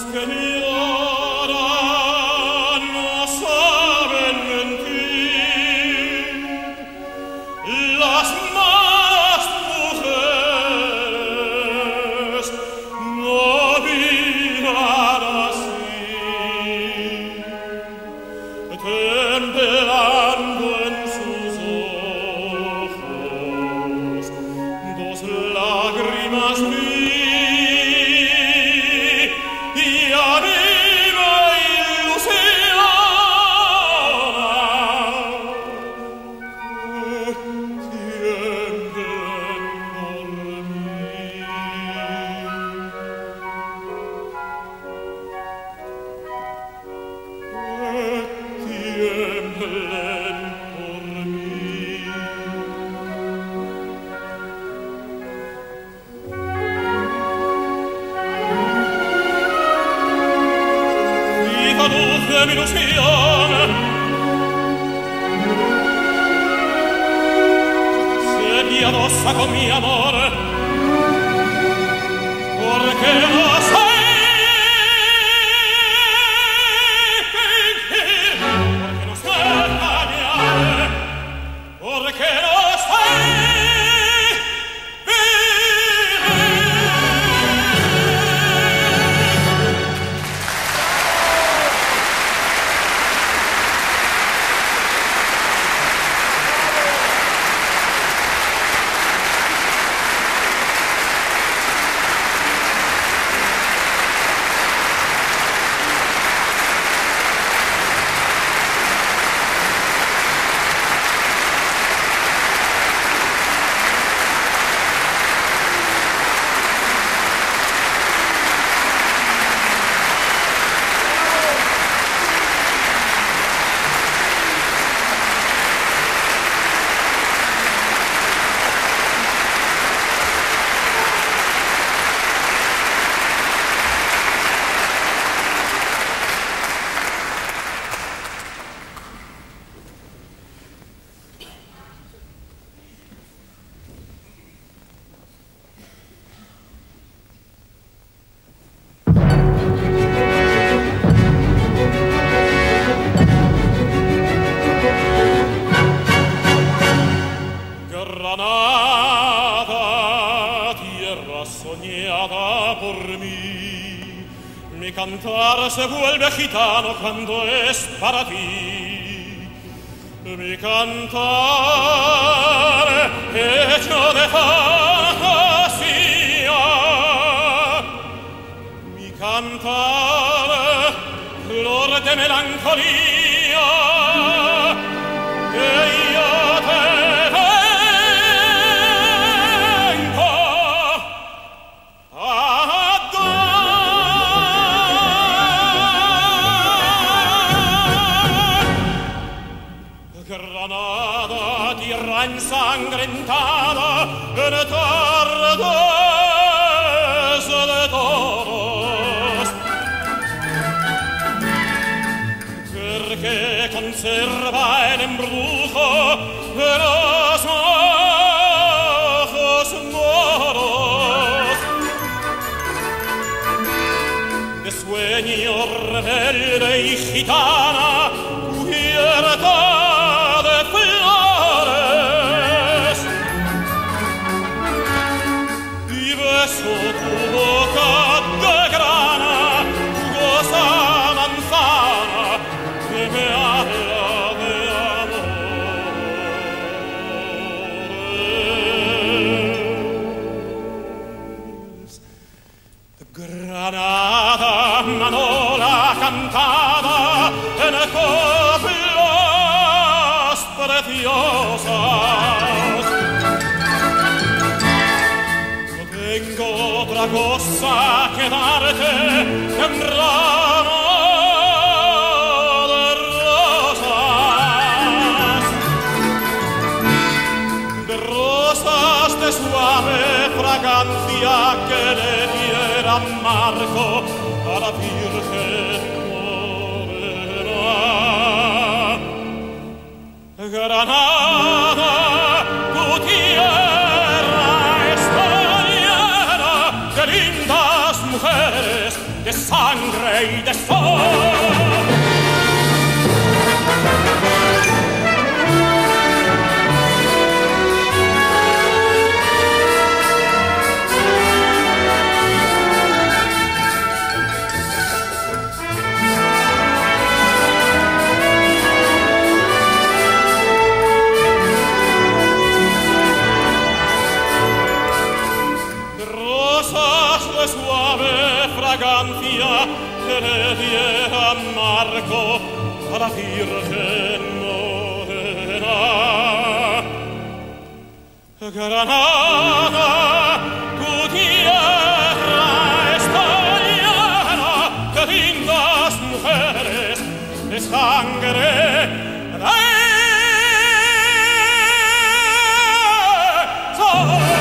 Se vuelve gitano cuando es para ti. Mi cantar hecho de fantasía, mi cantar flor de melancolía, que yo te ensangrentada en tardes de toros, perché conserva el embrujo de los ojos moros, de sueño rebelde y gitana cubierta de flores. Beso tu boca de grana, jugosa manzana, que me habla de amores. Granada, manola cantada en coplas preciosas. Tengo otra cosa que darte que un ramo de rosas de suave fragancia que le dieran marco a la Virgen morena. Granada, tu tierra está llena de lindas mujeres, de sangre rey de sol. Suave fragancia que le diera Marco a la Virgen morena. Granada, tu tierra está llena de lindas mujeres, de sangre, de sol.